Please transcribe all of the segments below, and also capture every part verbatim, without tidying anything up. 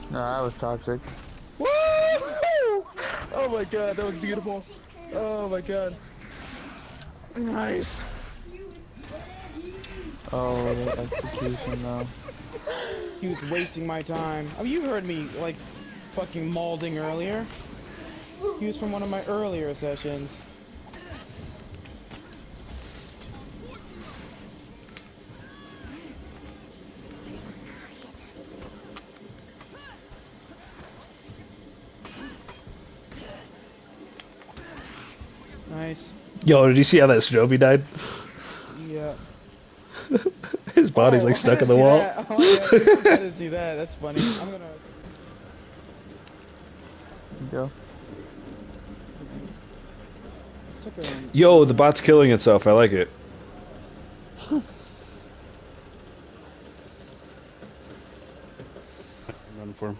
No, that was toxic. Woo! Oh my god, that was beautiful. Oh my god. Nice. Oh, the execution though. He was wasting my time. I mean, you heard me like fucking mauling earlier. He was from one of my earlier sessions. Nice. Yo, did you see how that Stroby died? Yeah. His body's Oh, like I stuck in didn't the see wall. that. Oh, yeah, I didn't see that. That's funny. I'm gonna. Go. It's like a... Yo, the bot's killing itself. I like it. Run for him.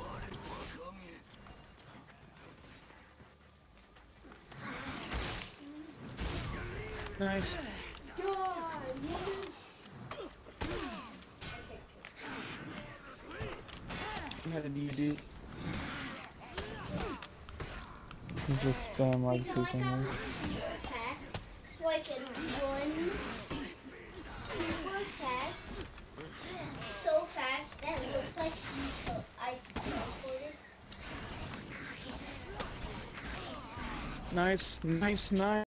Nice. How did you do? You just spam like two fingers. Fast, so I can run super fast, so fast that it looks like I teleported. Nice, nice, nice.